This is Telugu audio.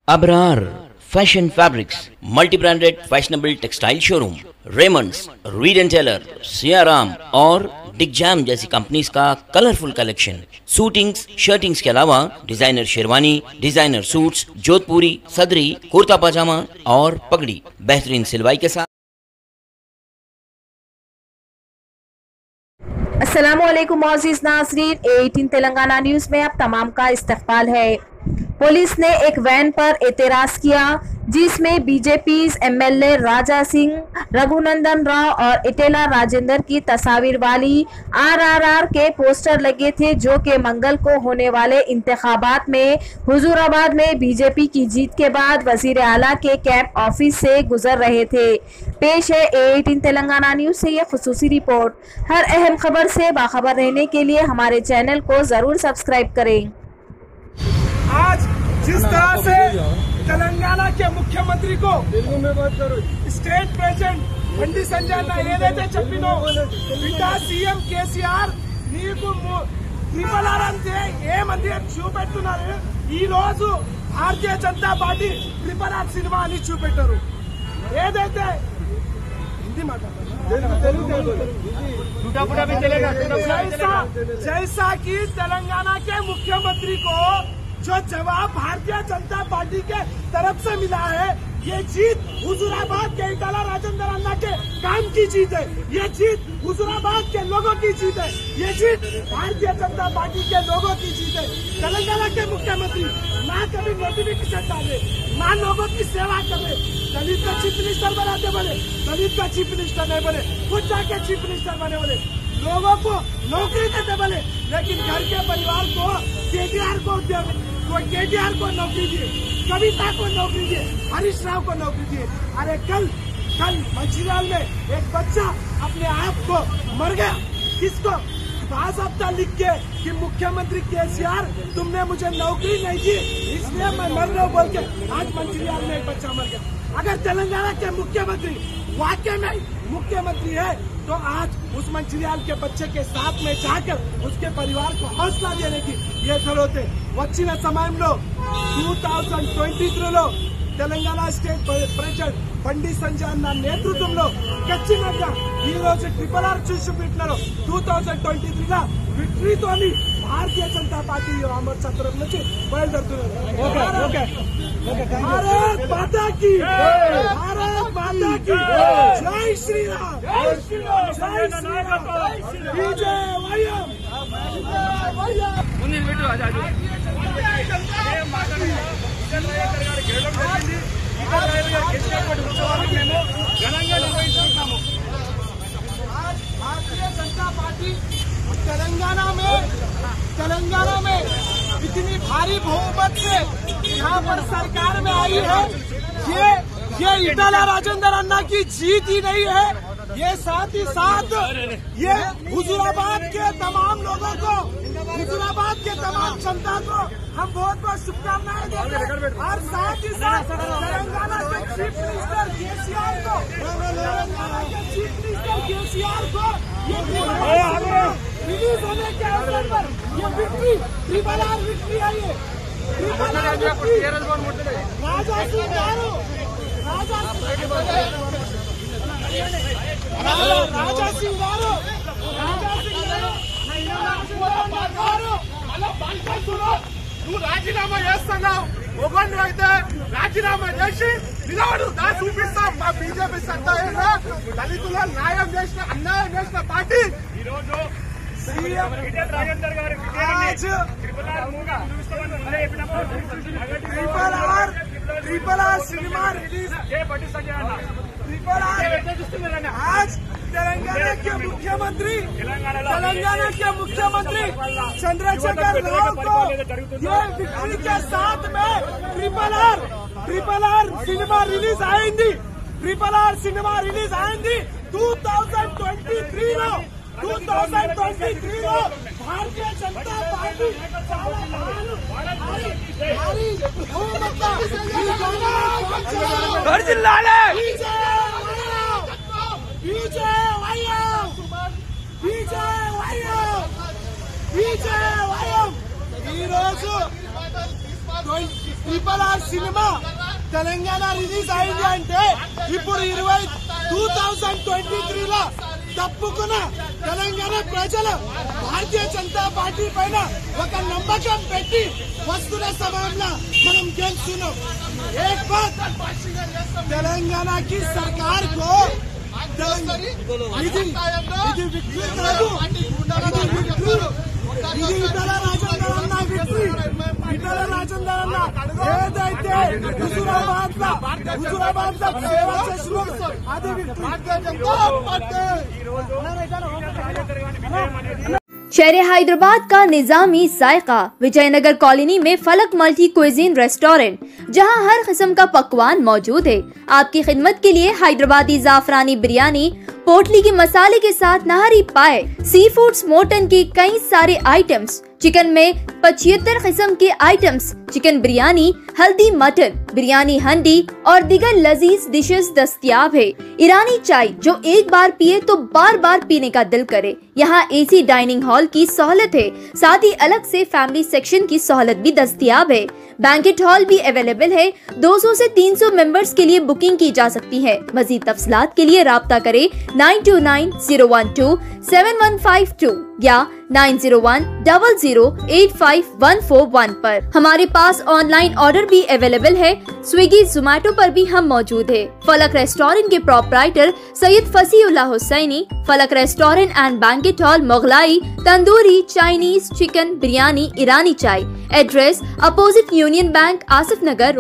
Abrar fashion fabrics, multi branded fashionable textile showroom, Raymonds, Reid and Taylor, Siyaram और डिगजैम जैसी कंपनीज का कलरफुल कलेक्शन, सूटिंग्स, शर्टिंग्स के अलावा designer sherwani, designer suits, Jodhpuri, sadri, kurta पजामा और पगड़ी बेहतरीन सिलवाई के साथ। अस्सलामुअलैकुम मोअज़्ज़िज़ नाज़रीन, 18 तेलंगाना न्यूज़ में आप तमाम का इस्तकबाल है। पुलिस ने एक वैन पर एतराज़ किया जिसमें बीजेपी एमएलए राजा सिंह, रघुनंदन राव और इटेला राजेंद्र की तस्वीर वाली आरआरआर के पोस्टर लगे थे, जो कि मंगल को होने वाले इंतखाबात में हुजूराबाद में बीजेपी की जीत के बाद वजीर आला के कैंप ऑफिस से गुजर रहे थे। पेश है 18 तेलंगाना न्यूज़ से ये खुसूसी रिपोर्ट। हर अहम खबर से बाखबर रहने के लिए हमारे चैनल को ज़रूर सब्सक्राइब करें। आज जिस तरह से तेलंगाना के मुख्यमंत्री को स्टेट प्रेसिडेंट బండి సంజయ్ ఏదైతే చెప్పినో బిడ్డ సీఎం కేసీఆర్ నీకు ట్రిపుల్ ఆర్ అంటే ఏమంది చూపెట్టున్నారు. ఈ రోజు Bharatiya Janata Party triple R cinema అని చూపెట్టారు. ఏదైతే హిందీ जैसा कि तेलंगाना के मुख्यमंत्री को जो जवाब भारतीय जनता पार्टी के तरफ से मिला है, ये जीत हुजूराबाद के इटाला राजेंद्र अन्ना के काम की जीत है। ये जीत हुजूराबाद के लोगों की जीत है। ये जीत भारतीय जनता पार्टी के लोगों की जीत है। तेलंगाना के मुख्यमंत्री ना कभी नोटिफिकेशन डाले, ना लोगों की सेवा करे। दलित का चीफ मिनिस्टर बनाते बोले, दलित का चीफ मिनिस्टर नहीं बने, खुद जाके चीफ मिनिस्टर बने बोले, लोगों को नौकरी देते बोले, लेकिन घर के परिवार को केटीआर को नौकरी दिए, कविता को नौकरी दिए, हरीश राव को नौकरी दिए। अरे कल मंचिलाल में एक बच्चा अपने आप को मर गया, किसको बाज़ाब्ता लिख के कि मुख्यमंत्री केसीआर तुमने मुझे नौकरी नहीं दी इसलिए मैं मर रहा हूँ बोल के आज मंचिलाल में एक बच्चा मर गया। अगर तेलंगाना के मुख्यमंत्री वाकई में मुख्यमंत्री है तो आज उस मंचिलियाल के बच्चे के साथ में जाकर उसके परिवार को हौसला देने की ये जरूरत है। వచ్చిన సమయంలో 2023లో తెలంగాణ స్టేట్ ప్రెసిడెంట్ బండి సంజయ్ అన్న నేతృత్వంలో ఖచ్చితంగా ఈ రోజు ట్రిపుల్ ఆర్ చూసిపెట్టినారు. 2023లో విక్టరీతోని భారతీయ జనతా పార్టీ అమృతసర్ నుంచి బయలుదేరుతున్నారు. भारत माता की, भारत माता की जय श्री राम, जय श्री राम, जय श्री राम, विजय वयम भारतीय जनता पार्टी तेलंगाना में इतनी भारी बहुमत से यहाँ पर सरकार में आई है। ये इटाला राजेंद्र अन्ना की जीत ही नहीं है, ये साथ ही साथ ये हुजूराबाद के तमाम लोगों को, हुजूराबाद के तमाम जनता को हम बहुत बहुत शुभकामनाएं देते हैं। और साथ ही साथ तेलंगाना के चीफ मिनिस्टर केसीआर को, तेलंगाना के चीफ मिनिस्टर केसीआर को रिलीज होने के अवसर पर ये विक्ट्री ट्रिपल आर विक्ट्री है। ये triple R victory Raja Singh garu, Raja Singh garu నువ్వు రాజీనామా చేస్తున్నావు. ఒకటి అయితే రాజీనామా చేసి నిలబడు, దాన్ని చూపిస్తాం. మా బీజేపీ సత్తా దళితుల న్యాయం చేసిన, అన్యాయం చేసిన పార్టీ ఈరోజు triple R cinema release, triple R आज तेलंगाना के मुख्यमंत्री चंद्रशेखर राव को ये विक्ट्री के साथ में ट्रिपल आर सिनेमा रिलीज आएंगी. ट्रिपल आर सिनेमा रिलीज आएंगी 2023 లో. 2023 లో Bharatiya Janata Party RRR cinema Telangana release అయింది అంటే ఇప్పుడు 2023లో తప్పుకున్న తెలంగాణ ప్రజలు భారతీయ జనతా పార్టీ పైన ఒక నమ్మకం పెట్టి వస్తున్న సమయంలో మనం గెలుస్తున్నాం. एक बात तेलंगाना की सरकार को ఏదైతే హుజూరాబాద్ సేవ చేసినో అది शहर हैदराबाद का निजामी जायका विजयनगर कॉलोनी में फलक मल्टी क्विजीन रेस्टोरेंट, जहां हर किस्म का पकवान मौजूद है। आपकी खिदमत के लिए हैदराबादी जाफरानी बिरयानी, पोटली के मसाले के साथ नहरी पाए, सी फूड्स, मोटन के कई सारे आइटम्स, चिकन में 75 किस्म के आइटम्स, चिकन बिरयानी, हल्दी मटन, बिरयानी हंडी और दिगर लजीज डिशेस दस्तयाब है। ईरानी चाय जो एक बार पिए तो बार बार पीने का दिल करे। यहाँ एसी डाइनिंग हॉल की सहूलत है, साथ ही अलग से फैमिली सेक्शन की सहूलत भी दस्तयाब है। बैंकेट हॉल भी अवेलेबल है। 200 से 300 मेंबर्स के लिए बुकिंग की जा सकती है। मजीद तफसीलात के लिए राब्ता करें 9290127152 या 9010085141 पर। हमारे पास ऑनलाइन ऑर्डर भी अवेलेबल है। स्विगी, जोमेटो पर भी हम मौजूद है। फलक रेस्टोरेंट के proprietor Syed Fasiullah Hussaini, Falak restaurant and banquet hall, Mughlai, tandoori, Chinese, chicken, biryani, Irani chai. Address opposite Union Bank, Asif Nagar.